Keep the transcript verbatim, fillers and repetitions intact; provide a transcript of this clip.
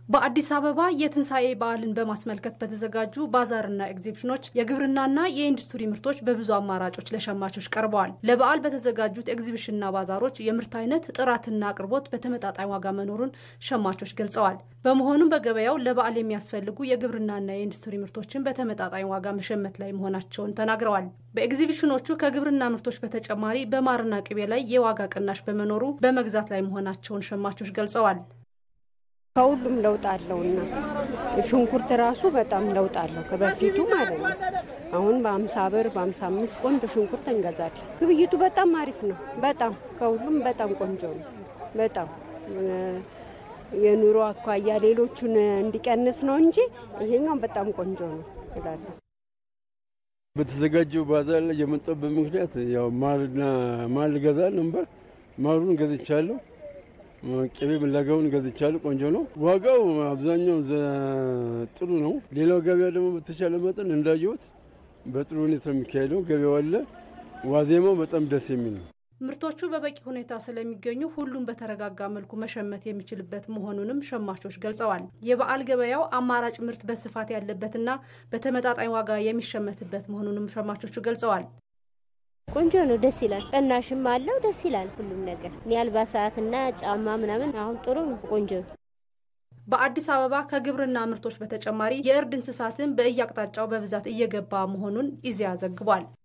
በአዲስ አበባ የትንሳኤ በዓልን በማስመልከት በተዘጋጁ ባዛርና ኤግዚቢሽኖች የግብርናና የኢንዱስትሪ ምርቶች በብዙ አማራጮች ለሸማቾች ቀርበዋል። ለበዓል በተዘጋጁት ኤግዚቢሽንና ባዛሮች የምርት አይነት ጥራትና አቅርቦት በተመጣጣኝ ዋጋ መኖሩን ሸማቾች ገልጸዋል። በመሆኑም በገበያው ለበዓል የሚያስፈልጉ የግብርናና የኢንዱስትሪ ምርቶችን በተመጣጣኝ ዋጋ መሸመት ላይ መሆናቸውን ተናግረዋል። በኤግዚቢሽኖቹ ከግብርና ምርቶች በተጨማሪ በማርና ቅቤ ላይ የዋጋ ቅናሽ በመኖሩ በመግዛት ላይ መሆናቸውን ሸማቾች ገልጸዋል። ከሁሉም ለውጥ አለውና ሽንኩርት ራሱ በጣም ለውጥ አለው ከበፊቱ ማለት ነው። አሁን በአምሳ ብር በአምሳ አምስት ቆንጆ ሽንኩርት እንገዛለን። ግብይቱ በጣም አሪፍ ነው። በጣም ከሁሉም በጣም ቆንጆ ነው። በጣም የኑሮ አኳያ ሌሎቹን እንዲቀንስ ነው እንጂ ይሄኛው በጣም ቆንጆ ነው እላለሁ። በተዘጋጀው ባዛር ላይ የመጣበት ምክንያት ያው ማርና ማር ገዛ ነበር። ማሩን ገዝቻለሁ። ቅቤ መላጋውን ገዝቻለሁ። ቆንጆ ነው። ዋጋው አብዛኛው ጥሩ ነው። ሌላው ገበያ ደግሞ በተቻለ መጠን እንዳየሁት በጥሩ ሁኔታ የሚካሄደው ገበያው አለ። ዋዜማው በጣም ደስ የሚል ነው። ምርቶቹ በበቂ ሁኔታ ስለሚገኙ ሁሉም በተረጋጋ መልኩ መሸመት የሚችልበት መሆኑንም ሸማቾች ገልጸዋል። የበዓል ገበያው አማራጭ ምርት በስፋት ያለበትና በተመጣጣኝ ዋጋ የሚሸመትበት መሆኑንም ሸማቾቹ ገልጸዋል። ቆንጆ ነው። ደስ ይላል። ቀናሽም አለው። ደስ ይላል ሁሉም ነገር። የአልባሳትና ጫማ ምናምን አሁን ጥሩ ቆንጆ። በአዲስ አበባ ከግብርና ምርቶች በተጨማሪ የእርድ እንስሳትን በእያቅጣጫው በብዛት እየገባ መሆኑን ኢዜአ ዘግቧል።